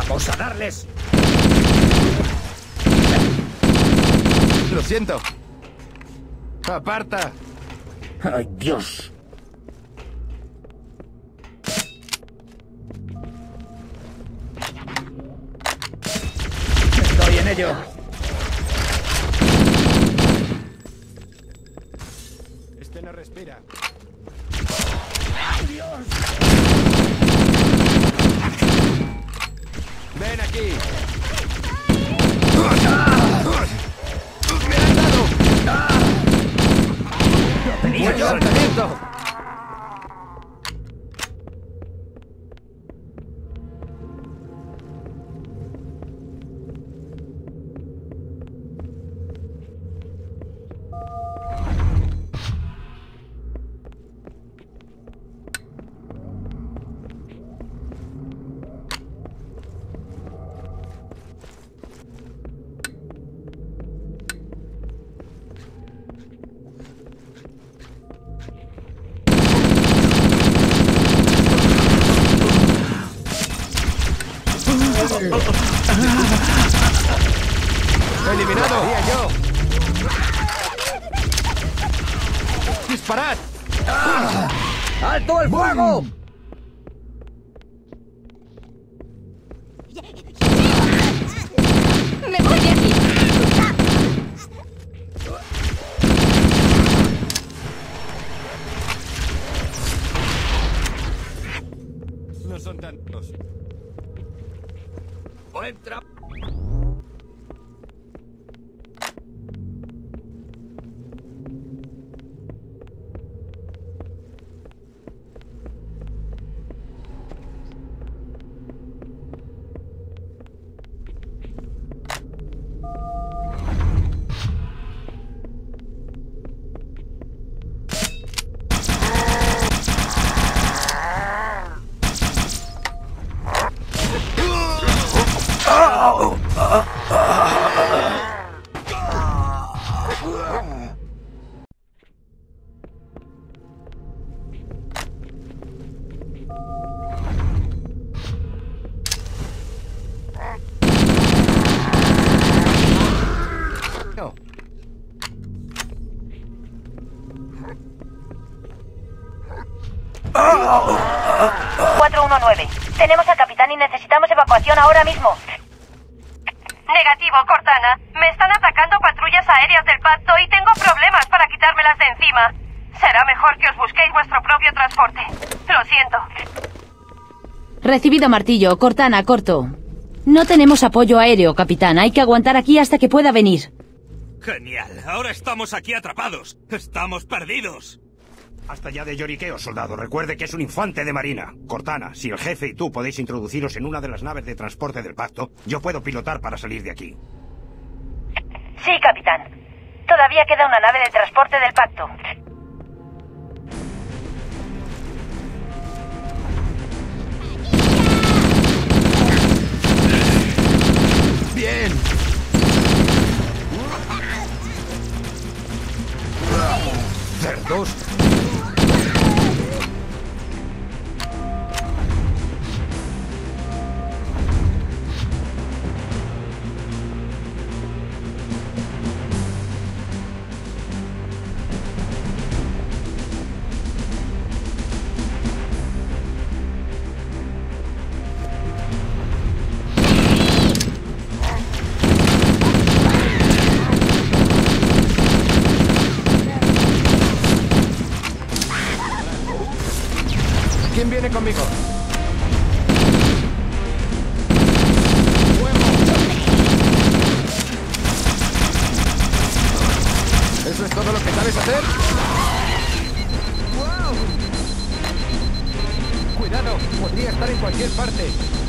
¡Vamos a darles! Lo siento. ¡Aparta! ¡Ay, Dios! Estoy en ello. Este no respira. ¡Ay, Dios! ¡Ven aquí! ¡Tenía yo! ¡Lanzamiento! ¡Eliminado! ¡Yo! ¡Disparad! ¡Alto el fuego! ¡Me voy de aquí! No son tantos. ¡Buen trabajo! No. 419. Tenemos al capitán y necesitamos evacuación ahora mismo. Negativo, Cortana. Me están atacando patrullas aéreas del pacto y tengo problemas para quitármelas de encima. Será mejor que os busquéis vuestro propio transporte. Lo siento. Recibido, Martillo. Cortana, corto. No tenemos apoyo aéreo, capitán. Hay que aguantar aquí hasta que pueda venir. Genial. Ahora estamos aquí atrapados. Estamos perdidos. Hasta ya de lloriqueo, soldado. Recuerde que es un infante de marina. Cortana, si el jefe y tú podéis introduciros en una de las naves de transporte del pacto, yo puedo pilotar para salir de aquí. Sí, capitán. Todavía queda una nave de transporte del pacto. ¡Bien! ¡Cerdos! ¿Quién viene conmigo? ¿Eso es todo lo que sabes hacer? ¡Wow! Cuidado, podría estar en cualquier parte.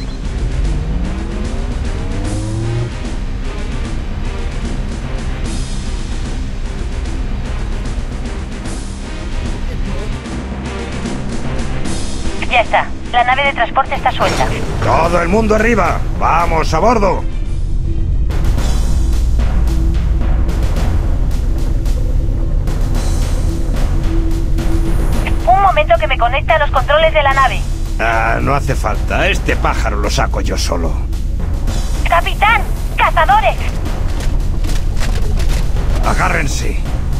Ya está. La nave de transporte está suelta. ¡Todo el mundo arriba! ¡Vamos, a bordo! Un momento que me conecte a los controles de la nave. Ah, no hace falta. Este pájaro lo saco yo solo. ¡Capitán! ¡Cazadores! Agárrense.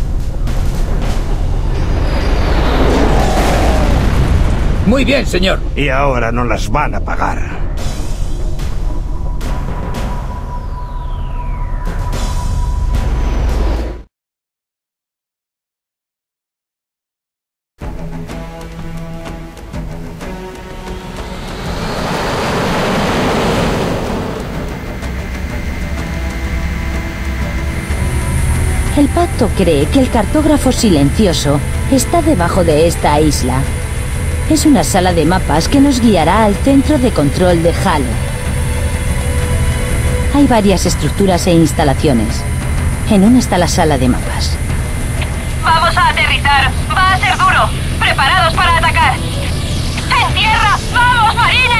Muy bien, señor. Y ahora no las van a pagar. El pacto cree que el cartógrafo silencioso está debajo de esta isla. Es una sala de mapas que nos guiará al centro de control de Halo. Hay varias estructuras e instalaciones. En una está la sala de mapas. Vamos a aterrizar. Va a ser duro. Preparados para atacar. ¡En tierra! ¡Vamos, marines!